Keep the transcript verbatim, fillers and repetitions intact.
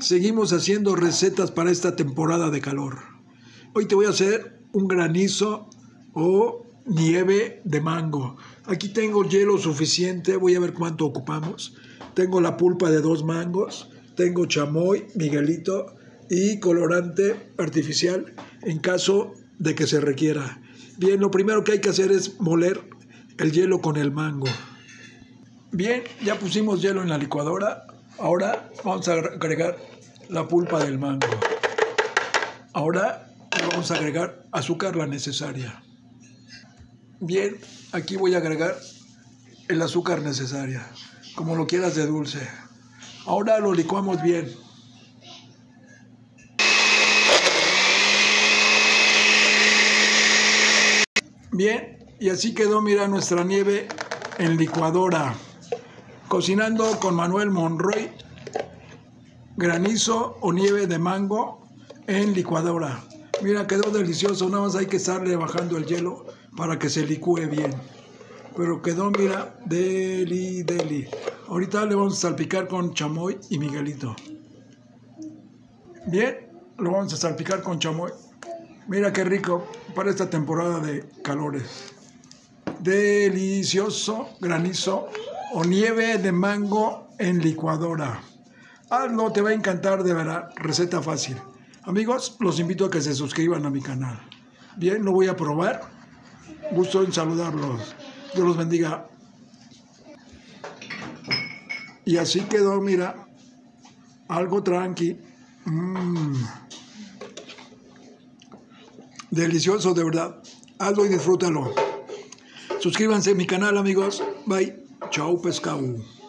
Seguimos haciendo recetas para esta temporada de calor. Hoy te voy a hacer un granizo o nieve de mango. Aquí tengo hielo suficiente, voy a ver cuánto ocupamos. Tengo la pulpa de dos mangos, tengo chamoy, miguelito y colorante artificial en caso de que se requiera. Bien, lo primero que hay que hacer es moler el hielo con el mango. Bien, ya pusimos hielo en la licuadora. Ahora vamos a agregar la pulpa del mango. Ahora le vamos a agregar azúcar la necesaria. Bien, aquí voy a agregar el azúcar necesaria, como lo quieras de dulce. Ahora lo licuamos bien. Bien, y así quedó, mira, nuestra nieve en licuadora. Cocinando con Manuel Monroy, granizo o nieve de mango en licuadora. Mira, quedó delicioso, nada más hay que estarle bajando el hielo para que se licúe bien. Pero quedó, mira, deli, deli. Ahorita le vamos a salpicar con chamoy y miguelito. Bien, lo vamos a salpicar con chamoy. Mira qué rico para esta temporada de calores. Delicioso granizo o nieve de mango en licuadora. Hazlo, te va a encantar, de verdad. Receta fácil. Amigos, los invito a que se suscriban a mi canal. Bien, lo voy a probar. Gusto en saludarlos. Dios los bendiga. Y así quedó, mira. Algo tranqui. Mmm. Delicioso, de verdad. Hazlo y disfrútalo. Suscríbanse a mi canal, amigos. Bye. Chao, pescado.